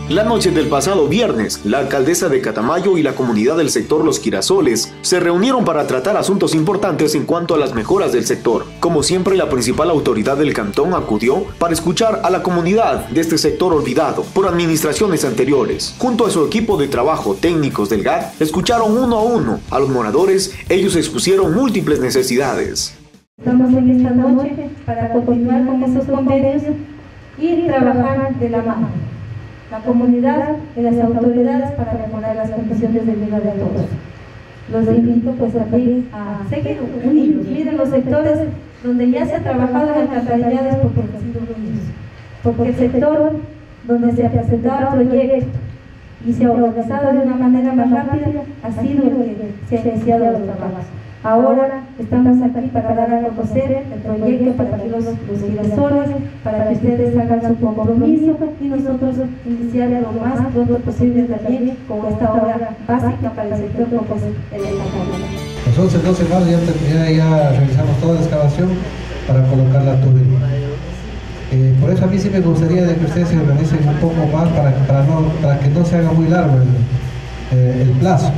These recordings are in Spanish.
La noche del pasado viernes, la alcaldesa de Catamayo y la comunidad del sector Los Girasoles se reunieron para tratar asuntos importantes en cuanto a las mejoras del sector. Como siempre, la principal autoridad del cantón acudió para escuchar a la comunidad de este sector olvidado por administraciones anteriores. Junto a su equipo de trabajo, técnicos del GAT, escucharon uno a uno a los moradores. Ellos expusieron múltiples necesidades. Estamos en esta noche para continuar con esos convenios y trabajar de la mano, la comunidad y las autoridades, para mejorar las condiciones de vida de todos. Los invito pues también a seguir unidos. Miren los sectores donde ya se ha trabajado en alcantarillados porque han sido unidos, porque el sector donde se ha presentado el proyecto y se ha organizado de una manera más rápida ha sido el que se ha iniciado los trabajos. Ahora estamos aquí para dar a conocer el proyecto para que los girasoles, para que ustedes hagan su compromiso y nosotros iniciar lo más pronto posible también con esta obra básica para el sector como es el alcantarillado. Nosotros en 2 semanas ya realizamos toda la excavación para colocar la tubería. Por eso a mí sí me gustaría de que ustedes se organicen un poco más para que no se haga muy largo el plazo.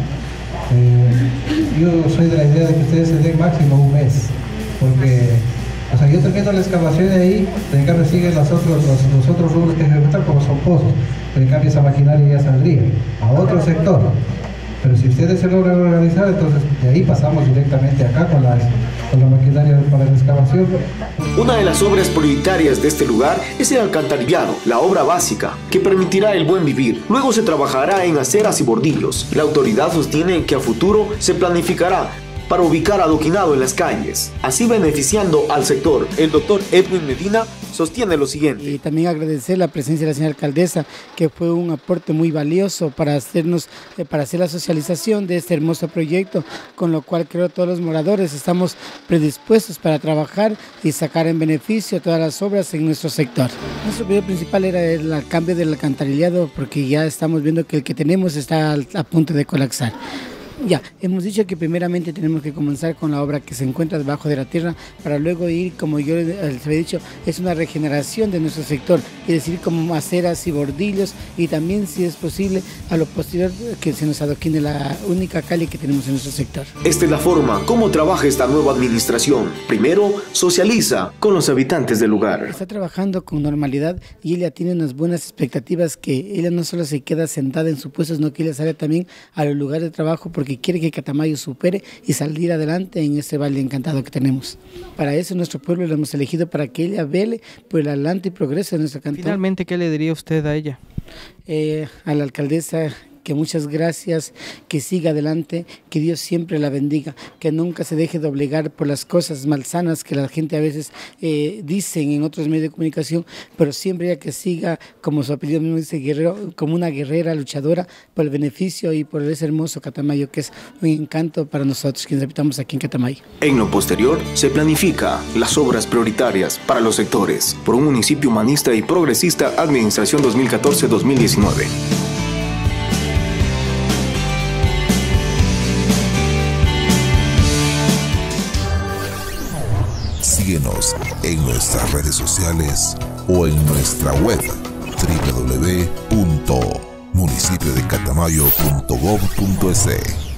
Yo soy de la idea de que ustedes se den máximo un mes, porque yo termino la excavación de ahí, en cambio siguen los otros rubros que ejecutan como son pozos, pero en cambio esa maquinaria ya saldría a otro sector. Pero si ustedes se logran organizar, entonces de ahí pasamos directamente acá con la maquinaria para la excavación. Una de las obras prioritarias de este lugar es el alcantarillado, la obra básica, que permitirá el buen vivir. Luego se trabajará en aceras y bordillos. La autoridad sostiene que a futuro se planificará para ubicar adoquinado en las calles, así beneficiando al sector. El doctor Edwin Medina sostiene lo siguiente. Y también agradecer la presencia de la señora alcaldesa, que fue un aporte muy valioso para hacer la socialización de este hermoso proyecto, con lo cual creo que todos los moradores estamos predispuestos para trabajar y sacar en beneficio todas las obras en nuestro sector. Nuestro objetivo principal era el cambio del alcantarillado, porque ya estamos viendo que el que tenemos está a punto de colapsar. Ya, hemos dicho que primeramente tenemos que comenzar con la obra que se encuentra debajo de la tierra, para luego ir, como yo les había dicho, es una regeneración de nuestro sector, es decir, como aceras y bordillos, y también, si es posible, a lo posterior que se nos adoquine la única calle que tenemos en nuestro sector. Esta es la forma como trabaja esta nueva administración. Primero, socializa con los habitantes del lugar. Está trabajando con normalidad y ella tiene unas buenas expectativas, que ella no solo se queda sentada en su puesto, sino que ella sale también a los lugares de trabajo, porque quiere que Catamayo supere y salir adelante en este valle encantado que tenemos. Para eso nuestro pueblo lo hemos elegido, para que ella vele por el adelante y progrese en nuestro cantón. Finalmente, ¿qué le diría usted a ella? A la alcaldesa, que muchas gracias, que siga adelante, que Dios siempre la bendiga, que nunca se deje doblegar por las cosas malsanas que la gente a veces dicen en otros medios de comunicación, pero siempre ella que siga, como su apellido mismo dice, guerrero, como una guerrera luchadora por el beneficio y por ese hermoso Catamayo, que es un encanto para nosotros quienes habitamos aquí en Catamayo. En lo posterior, se planifica las obras prioritarias para los sectores por un municipio humanista y progresista, Administración 2014-2019. Síguenos en nuestras redes sociales o en nuestra web www.municipiodecatamayo.gov.es.